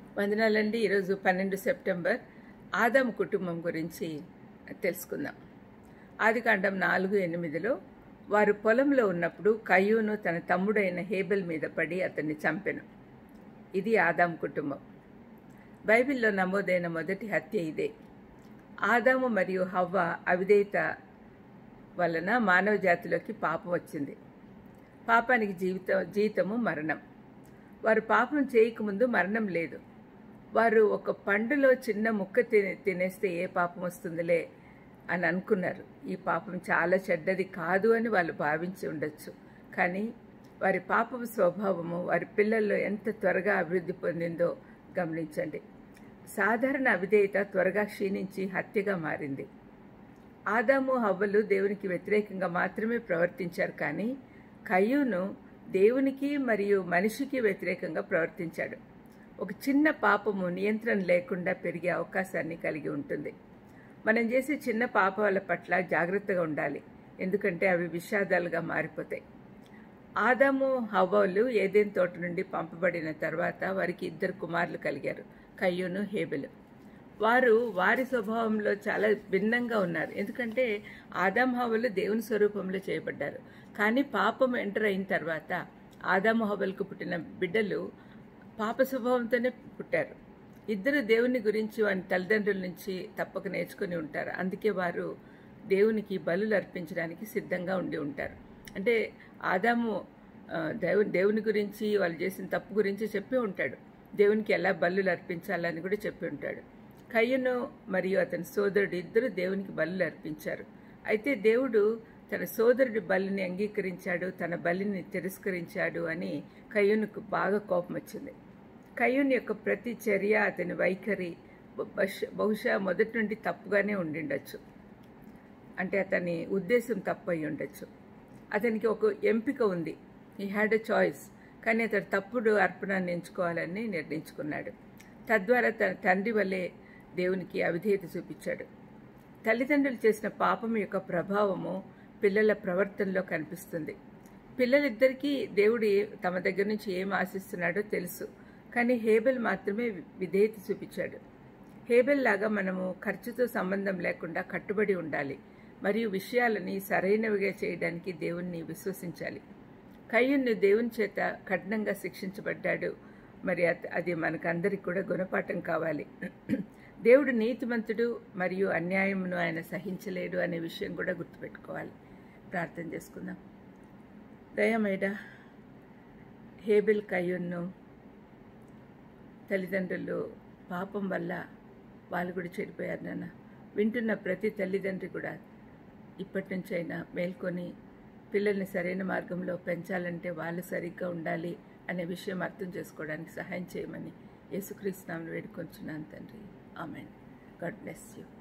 వందనాలండి. ఈరోజు 12 సెప్టెంబర్ ఆదాము కుటుంబం గురించి తెలుసుకుందాం. ఆదికాండం 4:8లో వారు పొలంలో ఉన్నప్పుడు కయ్యూను తన తమ్ముడైన హేబెల్ మీద పడి అతన్ని చంపెను. ఇది ఆదాము కుటుంబం. బైబిల్లో నమోదైన మొదటి హత్య ఇదే. ఆదాము మరియు హవ్వ అవిధేయత వలన మానవ జాతిలోకి పాపం వచ్చింది. పాపానికి జీతము మరణం. వారు పాపం చేయకముందు మరణం లేదు. వారు ఒక పండులో చిన్న ముక్క తినేస్తే ఏ పాపం వస్తుందిలే అని అనుకున్నారు. ఈ పాపం చాలా చెడ్డది కాదు అని వాళ్ళు భావించి ఉండొచ్చు. కానీ వారి పాపపు స్వభావము వారి పిల్లల్లో ఎంత త్వరగా అభివృద్ధి పొందిందో గమనించండి. సాధారణ అవిధేయత త్వరగా క్షీణించి హత్యగా మారింది. ఆదాము హవ్వలు దేవునికి వ్యతిరేకంగా మాత్రమే ప్రవర్తించారు, కానీ కయ్యూను దేవునికి మరియు మనిషికి వ్యతిరేకంగా ప్రవర్తించాడు. ఒక చిన్న పాపము నియంత్రణ లేకుండా పెరిగే అవకాశాన్ని కలిగి ఉంటుంది. మనం చేసే చిన్న పాపాల పట్ల జాగ్రత్తగా ఉండాలి, ఎందుకంటే అవి విషాదాలుగా మారిపోతాయి. ఆదాము హవ్వలు ఏదెన్ తోట నుండి పంపబడిన తర్వాత వారికి 2 కుమారులు కలిగారు, కయ్యూను, హేబెలు. వారు వారి స్వభావంలో చాలా భిన్నంగా ఉన్నారు, ఎందుకంటే ఆదాము హవ్వలు దేవుని స్వరూపంలో చేయబడ్డారు. కానీ పాపం ఎంటర్ అయిన తర్వాత ఆదాము హవ్వలకు పుట్టిన బిడ్డలు పాప స్వభావంతోనే పుట్టారు. ఇద్దరు దేవుని గురించి వారి తల్లిదండ్రుల నుంచి తప్పక నేర్చుకుని ఉంటారు. అందుకే వారు దేవునికి బలులు అర్పించడానికి సిద్ధంగా ఉండి ఉంటారు. అంటే ఆదాము దేవుని గురించి వాళ్ళు చేసిన తప్పు గురించి చెప్పి ఉంటాడు. దేవునికి ఎలా బలులు అర్పించాలని కూడా చెప్పి ఉంటాడు. కయ్యూను మరియు అతని సోదరుడు ఇద్దరు దేవునికి బలులు అర్పించారు. అయితే దేవుడు తన సోదరుడి బలిని అంగీకరించాడు, తన బలిని తిరస్కరించాడు అని కయ్యూనుకు బాగా కోపం వచ్చింది. కయ్యూను యొక్క ప్రతి చర్య, అతని వైఖరి బహుశా మొదటి నుండి తప్పుగానే ఉండిండొచ్చు. అంటే అతని ఉద్దేశం తప్పు అయి ఉండొచ్చు. అతనికి ఒక ఎంపిక ఉంది, హీ హ్యాడ్ ఎ చాయిస్. కానీ అతడు తప్పుడు అర్పణాన్ని ఎంచుకోవాలని నిర్ణయించుకున్నాడు. తద్వారా తన తండ్రి వల్లే దేవునికి అవిధేయత చూపించాడు. తల్లిదండ్రులు చేసిన పాపం యొక్క ప్రభావము పిల్లల ప్రవర్తనలో కనిపిస్తుంది. పిల్లలిద్దరికీ దేవుడు తమ దగ్గర నుంచి ఏం ఆశిస్తున్నాడో తెలుసు, కానీ హేబెల్ మాత్రమే విధేయత చూపించాడు. హేబెల్ లాగా మనము ఖర్చుతో సంబంధం లేకుండా కట్టుబడి ఉండాలి మరియు విషయాలని సరైనవిగా చేయడానికి దేవుణ్ణి విశ్వసించాలి. కయ్యూను దేవుని చేత కఠినంగా శిక్షించబడ్డాడు. మరి అది మనకందరికి కూడా గుణపాఠం కావాలి. దేవుడు నీతిమంతుడు మరియు అన్యాయమును ఆయన సహించలేడు అనే విషయం కూడా గుర్తుపెట్టుకోవాలి. ప్రార్థన చేసుకుందాం. దయమేడా హేబెల్ కయ్యూను తల్లిదండ్రులు పాపం వల్ల వాళ్ళు కూడా చెడిపోయారు నాన్న. వింటున్న ప్రతి తల్లిదండ్రి కూడా ఇప్పటి నుంచైనా మేల్కొని పిల్లల్ని సరైన మార్గంలో పెంచాలంటే వాళ్ళు సరిగ్గా ఉండాలి అనే విషయం అర్థం చేసుకోవడానికి సహాయం చేయమని యేసుక్రీస్తు నామమున వేడుకొంచున్నాను తండ్రి. ఆమెన్. God bless you.